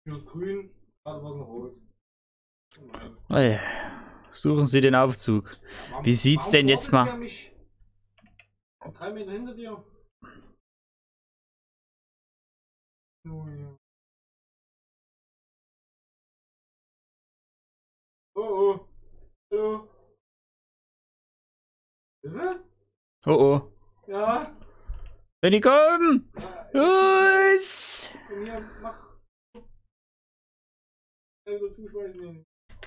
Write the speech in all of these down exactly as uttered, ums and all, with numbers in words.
Hier ist grün, gerade war noch rot. Hey, suchen Sie den Aufzug. Warum, Wie sieht's denn jetzt mal? Der mich drei Meter hinter dir. Oh, ja. Oh oh. Hallo. Bitte? Oh oh. Ja. Danny, komm! Ja, Los! komm hier, mach. Also zuschmeißen.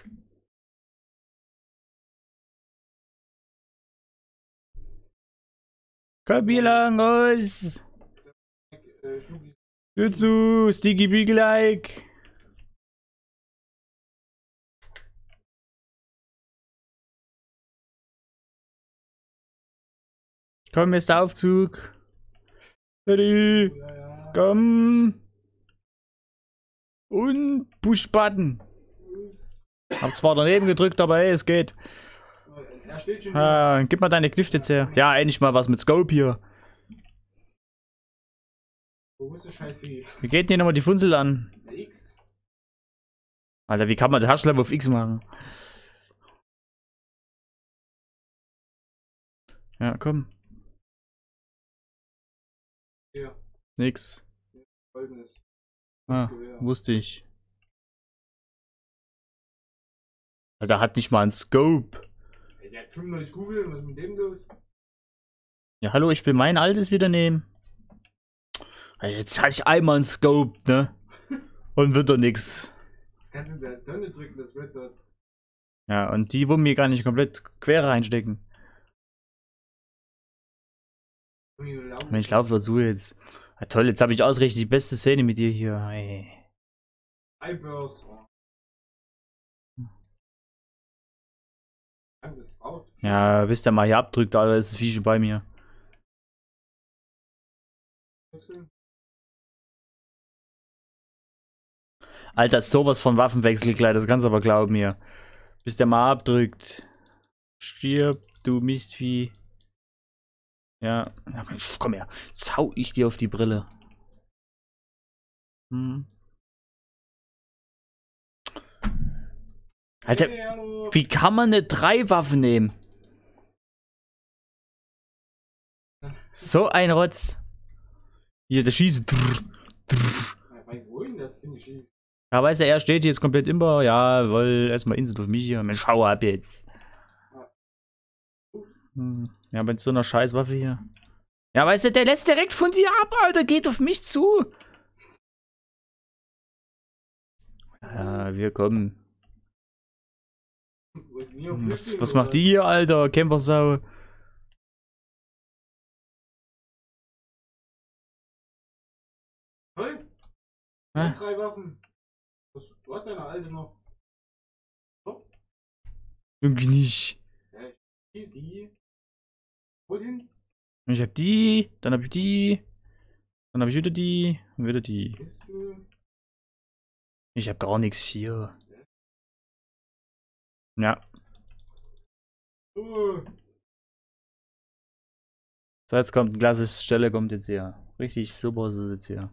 Komm hier lang, los! Äh, Schnucki. Hör zu, Sticky Beagle like! Komm, ist der Aufzug. Danny, Ja, ja. komm! Und Push-Button. Hab zwar daneben gedrückt, aber hey, es geht. Er steht schon. Ah, gib mal deine Kniff jetzt her. Ja, endlich mal was mit Scope hier. Wo ist das Scheißvieh? Wie geht denn nochmal die Funzel an? X. Alter, wie kann man den Herzschlag auf X machen? Ja, komm. Hier. Nix. Folgendes. Ah, wusste ich. Der hat nicht mal einen Scope. Ey, der hat fünfundneunzig Kugeln, was ist mit dem los? Ja, hallo, ich will mein altes wieder nehmen. Jetzt hatte ich einmal einen Scope, ne? Und wird doch nix. Das kannst du in der Tonne drücken, das Red Dot. Ja, und die wollen mir gar nicht komplett quer reinstecken. Mensch, lauf dazu jetzt. Ja, toll, jetzt habe ich ausgerechnet die beste Szene mit dir hier. Ey. Eyebrows. Ja, bis der mal hier abdrückt, Alter, ist das Vieh schon bei mir. Alter, sowas von Waffenwechselkleid, das kannst du aber glauben mir. Bis der mal abdrückt. Stirb, du Mistvieh. Ja, ja Mensch, komm her. Jetzt hau ich dir auf die Brille. Hm. Alter, wie kann man eine drei Waffen nehmen? So ein Rotz. Hier, der schießt. Ja, weiß er, er steht jetzt komplett immer. Ja, wohl erstmal Insel auf mich hier. Mensch, schau ab jetzt. Hm. Ja, mit so einer Scheißwaffe hier. Ja, weißt du, der lässt direkt von dir ab, Alter. Geht auf mich zu. Ja, wir kommen. Was, was macht die hier, Alter? Campersau. Hey, Hä? drei Waffen. Was, du hast deine alte noch. So? Irgendwie nicht. Ja, die, die. Wohin? Ich hab die, dann hab ich die, dann hab ich wieder die und wieder die. Ich hab gar nichts hier. Ja. Uh. So, jetzt kommt eine klasse Stelle, kommt jetzt hier. Richtig super ist es jetzt hier.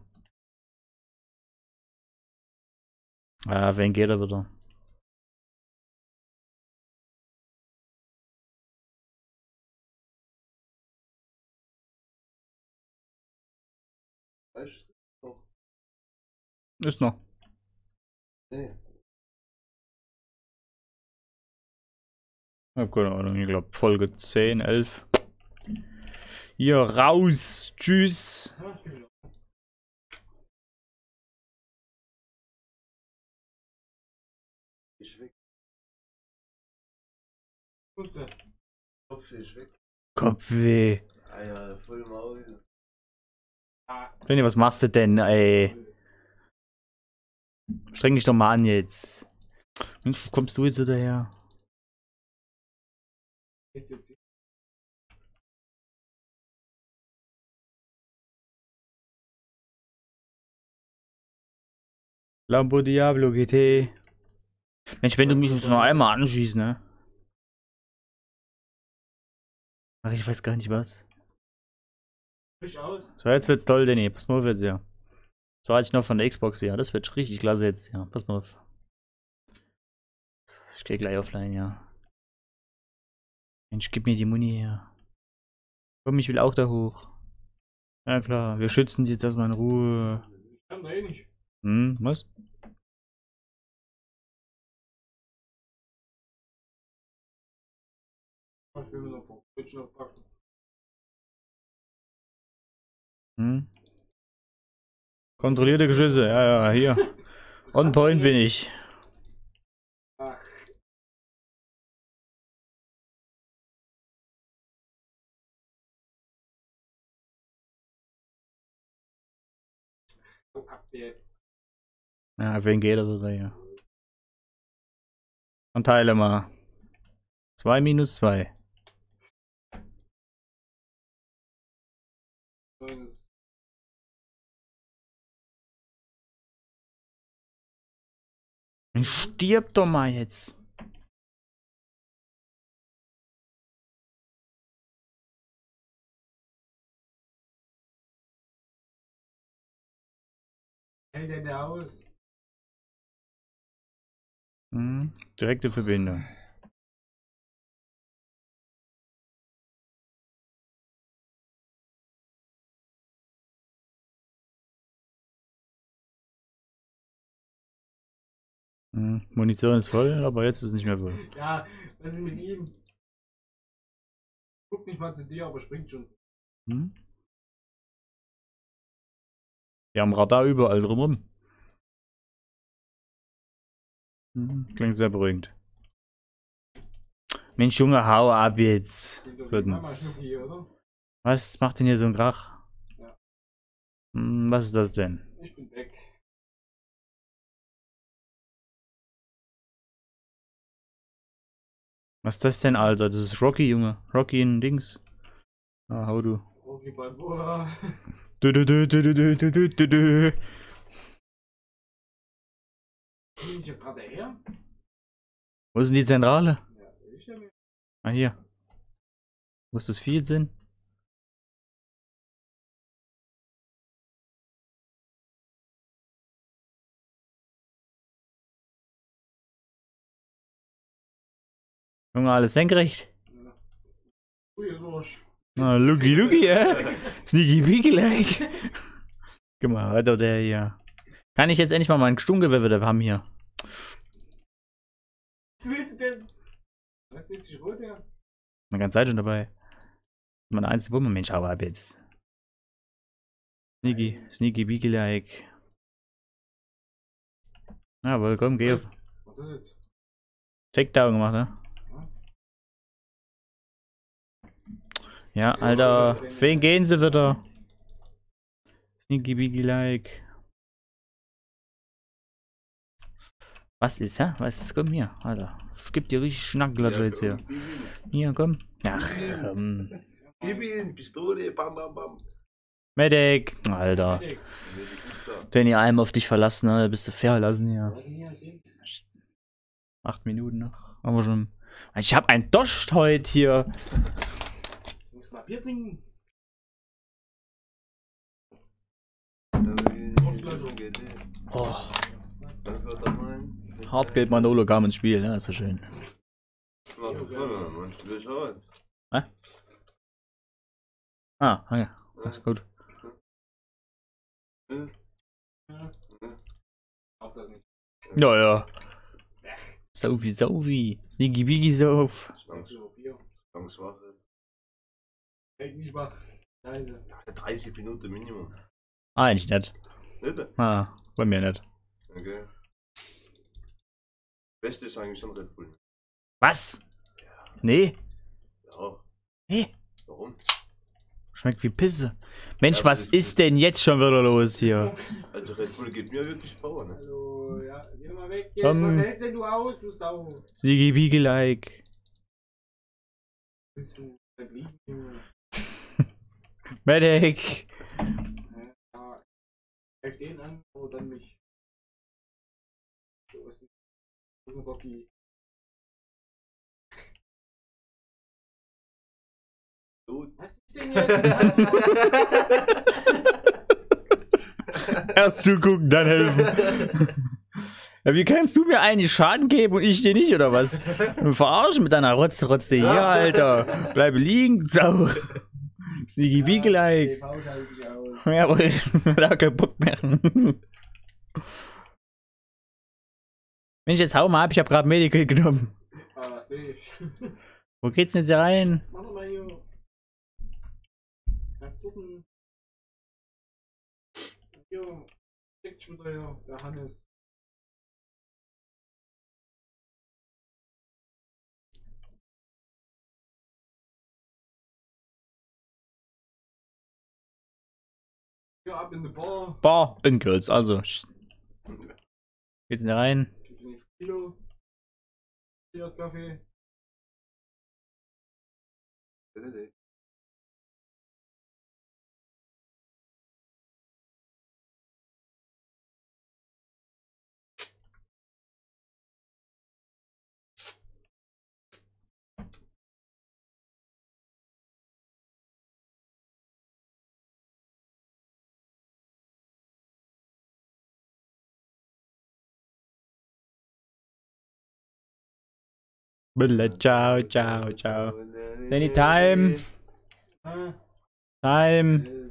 Ah, wen geht er wieder? Ist noch. Nee. Ja, keine Ahnung, ich glaube Folge zehn, elf. Hier raus. Tschüss. Ich weg. Wo ist der? Kopfweh, ich weg. Kopfweh. Ah ja, voll im Auge. Ah. Lenny, was machst du denn, ey? Streng dich doch mal an jetzt. Mensch, kommst du jetzt wieder her? Jetzt, jetzt, jetzt. Lambo Diablo G T. Mensch, wenn du mich jetzt noch einmal anschießt, ne? Ach, ich weiß gar nicht was. Frisch aus. So, jetzt wird's toll, Danny. Pass mal auf jetzt, ja. So hatte ich noch von der Xbox, ja. Das wird richtig klasse jetzt, ja. Pass mal auf. Ich gehe gleich offline, ja. Mensch, gib mir die Muni her. Komm, ich will auch da hoch. Ja klar, wir schützen sie jetzt erstmal in Ruhe. Ich kann da eh nicht. Hm, was? Ich will mir noch ein bisschen noch packen. Hm? Kontrollierte Geschüsse, ja, ja, hier. On point bin ich. Ach. So ab jetzt. Ja, wen geht er wieder hier? Und teile mal. zwei minus zwei. Neuntes. Stirb doch mal jetzt. Hält der der aus? Hm, direkte Verbindung. Hm, Munition ist voll, aber jetzt ist es nicht mehr voll. Ja, was ist mit ihm? Guckt nicht mal zu dir, aber springt schon. Hm? Wir haben Radar überall drumherum. Hm, klingt sehr beruhigend. Mensch, Junge, hau ab jetzt. Viertens. Was macht denn hier so ein Krach? Ja. Hm, was ist das denn? Ich bin weg. Was ist das denn, Alter? Das ist Rocky, Junge. Rocky in Dings. Ah, hau du. Rocky Balboa. Du, du, du, du, du, du, du, du, du, du. Bin ich ja gerade her? Wo ist denn die Zentrale? Ja, ich ja. Ah, hier. Wo ist das Vieh jetzt hin? Junge, alles senkrecht. Ja. Ui, durch. Ah, looky, looky, ja. Sneaky peaky like. Guck mal, Alter, der hier. Kann ich jetzt endlich mal meinen Sturmgewehr wieder haben hier? Was willst du denn? Was ist jetzt die rot, ja? Eine ganze Zeit schon dabei. Meine einzige Wumme, Mensch, hau ab jetzt. Sneaky, sneaky peaky like. Ja, wohl, komm, geh auf. Was ist jetzt? Takedown gemacht, ne? Ja, Alter, wen gehen sie wieder? Sneaky Biggy like. Was ist, hä? Was? Komm hier, Alter. Ich geb dir richtig Schnackklatsche jetzt hier. Hier, komm. Ach, komm. Gib ihn, Pistole, bam, bam, bam. Medic, Alter. Wenn ihr einem auf dich verlassen, ne, bist du verlassen hier. Acht Minuten noch. Aber schon. Ich hab ein Dost heute hier. Du musst mal Bier trinken. Oh. Hartgeld Manolo kam ins Spiel, ne? Ist ja schön. Hä? Ah, ja. Das ist gut. Auch das nicht. Ja, ja. Saufi, Saufi. Sneaky Biggy Sauf. Zwangswaffe. Hält mich wach. Leise. dreißig Minuten Minimum. Ah, eigentlich nicht. Nicht? Ah, bei mir nicht. Okay. Beste ist eigentlich schon Red Bull. Was? Nee? Ja. Nee? Warum? Schmeckt wie Pisse. Mensch, Ja, was das ist ist- denn jetzt schon wieder los hier? Also Red Bull gibt mir wirklich Power, ne? Hallo, ja. Geh doch mal weg jetzt. Komm. Was hältst denn du aus, du Sau? Sneaky Biggy like. Willst du verblieben, Junge? Medic. Ja. Greif den an oder dann mich. So ist es. Rocky. Gut. Was ist denn jetzt? Erst zugucken, dann helfen. Ja, wie kannst du mir eigentlich Schaden geben und ich dir nicht, oder was? Du verarschen mit deiner Rotze, Rotze hier, Alter. Bleibe liegen, Sau. Sneaky Beagle like. T V schaltet sich aus. Ja, aber ich hab da keinen Bock mehr. Wenn ich jetzt hau mal ab, ich hab grad Medical genommen. Ah, seh ich. Wo geht's denn jetzt hier rein? Mach doch mal hier. Nach drüben. Hier. Steckt schon wieder hier, der Hannes. Hier ab in die Bar. Bar in Girls, also. Geht's denn hier rein? Gibt nicht Kilo. Hier Kaffee. Billa, ciao, ciao, ciao. Anytime. Ah, Time. äh,